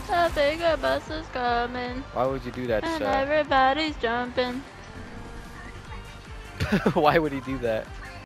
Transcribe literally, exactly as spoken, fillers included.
A bigger bus is coming. Why would you do that, And sir? everybody's jumping. Why would he do that?